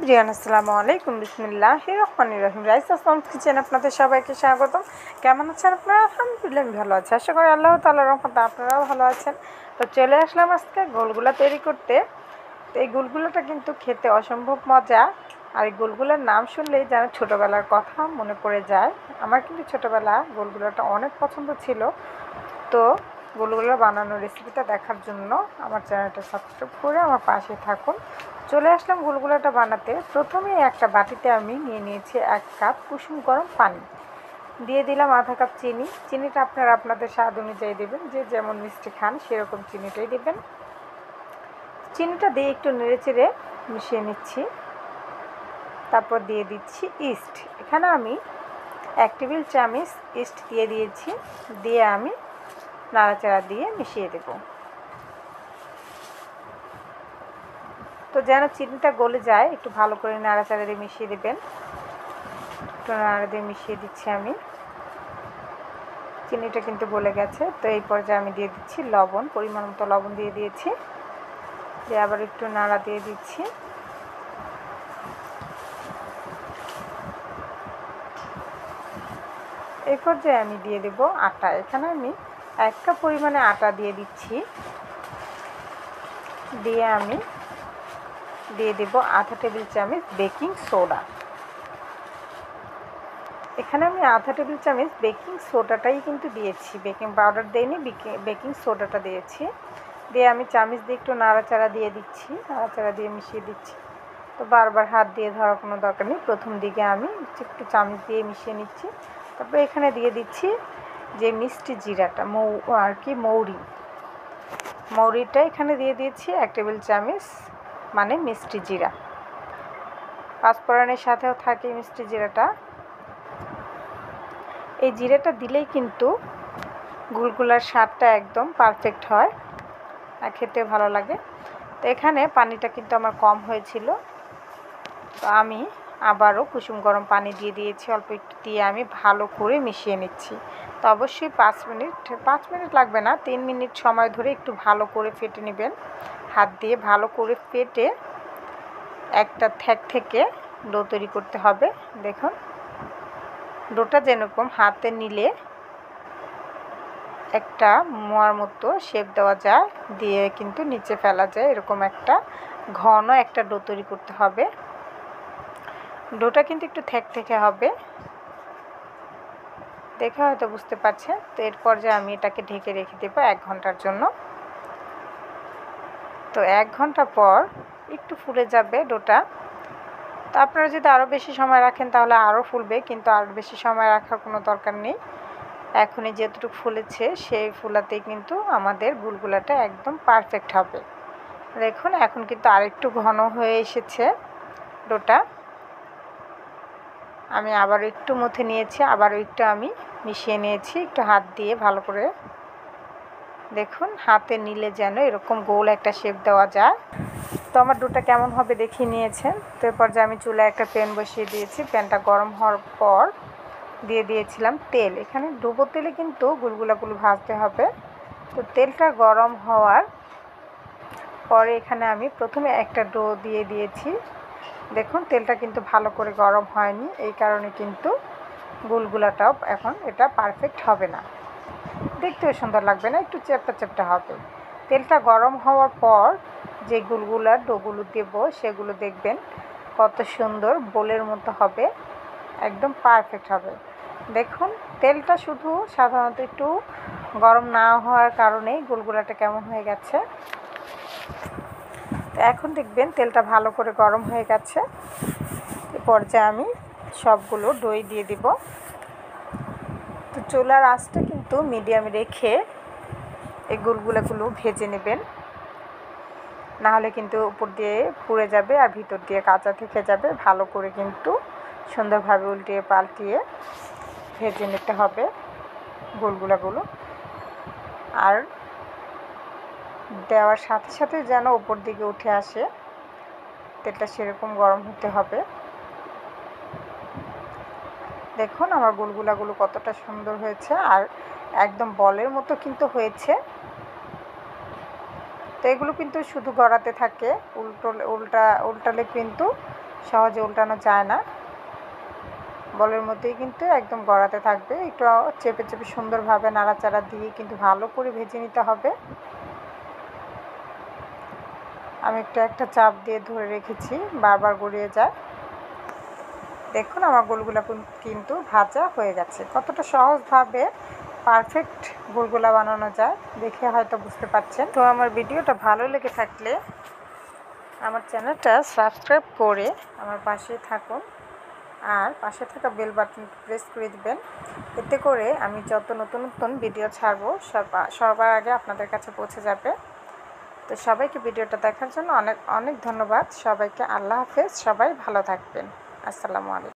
Everyone আসসালামু আলাইকুম বিসমিল্লাহির রহমানির রহিম। রাইসা আসলামস কিচেন আপনাদের সবাইকে স্বাগতম। কেমন আছেন আপনারা? আলহামদুলিল্লাহ আমি ভালো আছি, আশা করি আল্লাহ তাআলার রহমতে আপনারাও ভালো আছেন। তো চলে আসলাম আজকে গোলগুলা তৈরি করতে। তো এই গোলগুলাটা কিন্তু খেতে অসম্ভব মজা, আর এই গোলগুলার নাম শুনলেই যেন ছোটোবেলার কথা মনে পড়ে যায়। আমার কিন্তু ছোটোবেলা গোলগুলাটা অনেক পছন্দ ছিল। তো গোলগুলা বানানোর রেসিপিটা দেখার জন্য আমার চ্যানেলটা সাবস্ক্রাইব করে আমার পাশে থাকুন। চলে আসলাম গোলগুলাটা বানাতে। প্রথমেই একটা বাটিতে আমি নিয়ে নিয়েছি 1 কাপ কুসুম গরম পানি, দিয়ে দিলাম আধা কাপ চিনি। চিনিটা আপনারা আপনাদের স্বাদ অনুযায়ী দেবেন, যে যেমন মিষ্টি খান সেরকম চিনিটাই দেবেন। চিনিটা দিয়ে একটু নেড়েচেড়ে মিশিয়ে নিচ্ছি। তারপর দিয়ে দিচ্ছি ইস্ট। এখানে আমি 1 টেবিল চামচ ইস্ট দিয়ে দিয়েছি, দিয়ে আমি নাড়াচাড়া দিয়ে মিশিয়ে দেব। তো যেন চিনিটা গলে যায় একটু ভালো করে নাড়াচাড়া দিয়ে মিশিয়ে দেবেন। একটু নাড়া দিয়ে মিশিয়ে দিচ্ছি আমি। চিনিটা কিন্তু গলে গেছে। তো এই পর্যায়ে আমি দিয়ে দিচ্ছি লবণ, পরিমাণ মতো লবণ দিয়ে দিয়েছি, দিয়ে আবার একটু নাড়া দিয়ে দিচ্ছি। এই পর্যায়ে আমি দিয়ে দেব আটা। এখানে আমি 1 কাপ পরিমাণে আটা দিয়ে দিচ্ছি, দিয়ে আমি দিয়ে দেব আধা টেবিল চামচ বেকিং সোডা। এখানে আমি আধা টেবিল চামচ বেকিং সোডাটাই কিন্তু দিয়েছি, বেকিং পাউডার দেইনি, বেকিং সোডাটা দিয়েছি। দিয়ে আমি চামচ দিয়ে একটু নাড়াচাড়া দিয়ে দিচ্ছি, নাড়াচাড়া দিয়ে মিশিয়ে দিচ্ছি। তো বারবার হাত দিয়ে ধরার কোনো দরকার নেই, প্রথম দিকে আমি একটু চামচ দিয়ে মিশিয়ে নিচ্ছি। তারপরে এখানে দিয়ে দিচ্ছি যে মিষ্টি জিরাটা, মৌরিটা এখানে দিয়ে দিয়েছি 1 টেবিল চামচ, মানে মিষ্টি জিরা। পাঁচফোড়নের সাথেও থাকে মিষ্টি জিরাটা। এই জিরাটা দিলেই কিন্তু গুলগুলার স্বাদটা একদম পারফেক্ট হয় আর খেতে ভালো লাগে। তো এখানে পানিটা কিন্তু আমার কম হয়েছিল, তো আমি আবারও কুসুম গরম পানি দিয়ে দিয়েছি, অল্প একটু দিয়ে আমি ভালো করে মিশিয়ে নিচ্ছি। তো অবশ্যই 5 মিনিট লাগবে না, 3 মিনিট সময় ধরে একটু ভালো করে ফেটে নেবেন। হাত দিয়ে ভালো করে ফেটে একটা থেকে ডো তৈরি করতে হবে। দেখুন ডোটা যেরকম হাতে নিলে একটা মোয়ার মতো শেপ দেওয়া যায়, দিয়ে কিন্তু নিচে ফেলা যায়, এরকম একটা ঘন একটা ডো তৈরি করতে হবে। ডোটা কিন্তু একটু থেকে হবে, দেখে হয়তো বুঝতে পারছেন। তো এর পর্যায়ে আমি এটাকে ঢেকে রেখে দেবো 1 ঘন্টার জন্য। তো 1 ঘন্টা পর একটু ফুলে যাবে ডোটা। তো আপনারা যদি আরও বেশি সময় রাখেন তাহলে আরও ফুলবে, কিন্তু আর বেশি সময় রাখার কোনো দরকার নেই। এখনই যেতটুকু ফুলেছে সেই ফুলাতেই কিন্তু আমাদের গুলগুলাটা একদম পারফেক্ট হবে। দেখুন এখন কিন্তু আরেকটু ঘন হয়ে এসেছে ডোটা। আমি আবারও একটু মথে নিয়েছি, আবারও একটু আমি মিশিয়ে নিয়েছি একটু হাত দিয়ে ভালো করে। দেখুন হাতে নিলে যেন এরকম গোল একটা শেপ দেওয়া যায়। তো আমার ডোটা কেমন হবে দেখিয়ে নিয়েছেন। তো এরপর যে আমি চুলায় একটা প্যান বসিয়ে দিয়েছি, প্যানটা গরম হওয়ার পর দিয়ে দিয়েছিলাম তেল। এখানে ডুবো তেলে কিন্তু গুলগুলাগুলো ভাজতে হবে। তো তেলটা গরম হওয়ার পরে এখানে আমি প্রথমে একটা ডো দিয়ে দিয়েছি। দেখুন তেলটা কিন্তু ভালো করে গরম হয়নি, এই কারণে কিন্তু গুলগুলাটাও এখন এটা পারফেক্ট হবে না, দেখতেও সুন্দর লাগবে না, একটু চ্যাপটা চ্যাপটা হবে। তেলটা গরম হওয়ার পর যে গুলগুলার ডোগুলো দেব সেগুলো দেখবেন কত সুন্দর বোলের মতো হবে, একদম পারফেক্ট হবে। দেখুন তেলটা শুধু সাধারণত একটু গরম না হওয়ার কারণেই গুলগুলাটা কেমন হয়ে গেছে। তো এখন দেখবেন তেলটা ভালো করে গরম হয়ে গেছে। এ পর্যায়ে আমি সবগুলো দই দিয়ে দিব। তো চুলার আঁচটা কিন্তু মিডিয়ামে রেখে এই গুলগুলাগুলো ভেজে নেবেন, নাহলে কিন্তু উপর দিয়ে পুড়ে যাবে আর ভিতর দিয়ে কাঁচা থেকে যাবে। ভালো করে কিন্তু সুন্দরভাবে উল্টিয়ে পাল্টিয়ে ভেজে নিতে হবে গুলগুলাগুলো, আর দেওয়ার সাথে সাথে যেন উপর দিকে উঠে আসে, তেলটা সেরকম গরম হতে হবে। দেখুন আমার গুলগুলাগুলো কতটা সুন্দর হয়েছে, আর একদম বলের মতো কিন্তু হয়েছে। তো এগুলো কিন্তু শুধু গড়াতে থাকে, উল্টালে কিন্তু সহজে উল্টানো যায় না। বলের মধ্যেই কিন্তু একদম গড়াতে থাকবে। একটু চেপে চেপে সুন্দরভাবে নাড়াচাড়া দিয়ে কিন্তু ভালো করে ভেজে নিতে হবে। আমি একটা চাপ দিয়ে ধরে রেখেছি, বারবার গড়িয়ে যায়। দেখুন আমার গোলগুলা কিন্তু ভাজা হয়ে গেছে। কতটা সহজভাবে পারফেক্ট গোলগুলা বানানো যায় দেখে হয়তো বুঝতে পারছেন। তো আমার ভিডিওটা ভালো লেগে থাকলে আমার চ্যানেলটা সাবস্ক্রাইব করে আমার পাশে থাকুন, আর পাশে থাকা বেল বাটন প্রেস করে দিবেন। এতে করে আমি যত নতুন নতুন ভিডিও ছাড়বো সবার আগে আপনাদের কাছে পৌঁছে যাবে। তো সবাইকে ভিডিওটা দেখার জন্য অনেক অনেক ধন্যবাদ। সবাইকে আল্লাহ হাফেজ। সবাই ভালো থাকবেন। আসসালামু আলাইকুম।